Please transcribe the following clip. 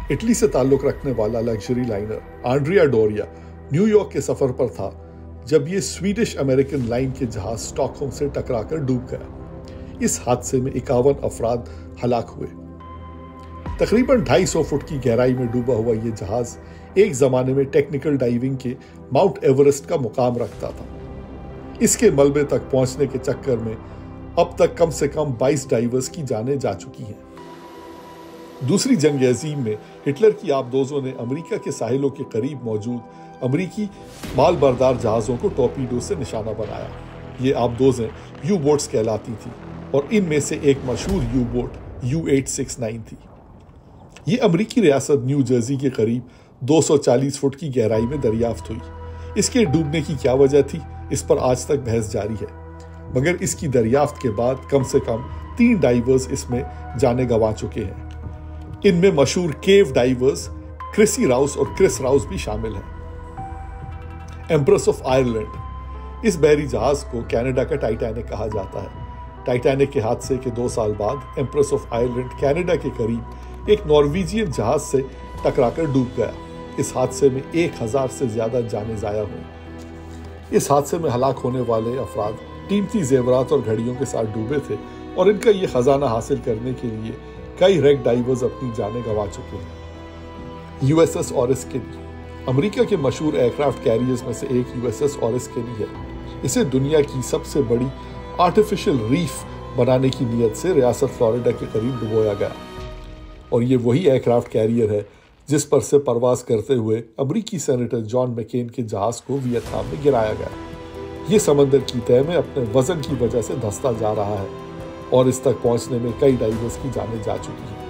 Italy سے تعلق رکھنے والا luxury liner Andrea Doria New York کے سفر پر تھا جب یہ سویڈش امریکن لائن کے جہاز اسٹاک ہوم سے ٹکرا کر ڈوب گیا۔ اس حادثے میں 51 افراد ہلاک ہوئے۔ تقریباً 250 فٹ کی گہرائی میں ڈوبا ہوا یہ جہاز ایک زمانے میں ٹیکنیکل ڈائیونگ کے ماؤنٹ ایورسٹ کا مقام رکھتا تھا۔ اس کے ملبے تک پہنچنے کے چکر میں اب تک کم سے کم 22 ڈائیورز کی جانیں جا چکی ہیں۔ دوسری جنگ عظیم میں ہٹلر کی آبدوزوں نے امریکہ کے ساحلوں کے قریب موجود امریکی مال بردار جہازوں کو ٹورپیڈو سے نشانہ بنایا۔ یہ آبدوزیں یو بوٹس کہلاتی تھیں اور ان میں سے ایک مشہور یو بوٹ U-869 تھی۔ یہ امریکی ریاست نیو جرسی کے قریب 240 فٹ کی گہرائی میں دریافت ہوئی۔ اس کے ڈوبنے کی کیا وجہ تھی، اس پر آج تک بحث جاری ہے، مگر اس کی دریافت کے بعد کم سے کم 3 ڈائیورز اس میں جانیں گنوا چکے ہیں۔ ان میں مشہور کیو ڈائیورز کرسی راؤس اور کرس راؤس بھی شامل ہیں۔ ایمپریس آف آئرلینڈ، اس بحری جہاز کو کینیڈا کا ٹائٹینک کہا جاتا ہے۔ ٹائٹینک کے حادثے کے 2 سال بعد ایمپریس آف آئرلینڈ کینیڈا کے قریب ایک نارویجین جہاز سے ٹکرا کر ڈوب گیا۔ اس حادثے میں 1000 سے زیادہ جانیں ضائع ہوئیں۔ اس حادثے میں ہلاک ہونے والے افراد قیمتی زیورات اور گھڑیوں کے ساتھ ڈوبے تھے اور ان کا یہ خزانہ حاصل کرنے کے لیے کئی ریگ ڈائیورز اپنی جانیں گنوا چکے ہیں۔ USS اورس کینی، امریکہ کے مشہور ایئرکرافٹ کیریئرز میں سے ایک USS اورس کینی ہے۔ اسے دنیا کی سب سے بڑی آرٹیفیشل ریف بنانے کی نیت سے ریاست فلوریڈا کے قریب ڈبویا گیا، اور یہ وہی ایئرکرافٹ کیریئر ہے جس پر سے پرواز کرتے ہوئے امریکی سینیٹر جان مکین کے جہاز کو ویتنام میں گرایا گیا۔ یہ سمندر کی تہہ میں اپنے وزن کی وجہ سے دھنستا جا رہا ہے اور اس تک پہنچنے میں کئی ڈائیورز کی جانیں جا چکی ہیں۔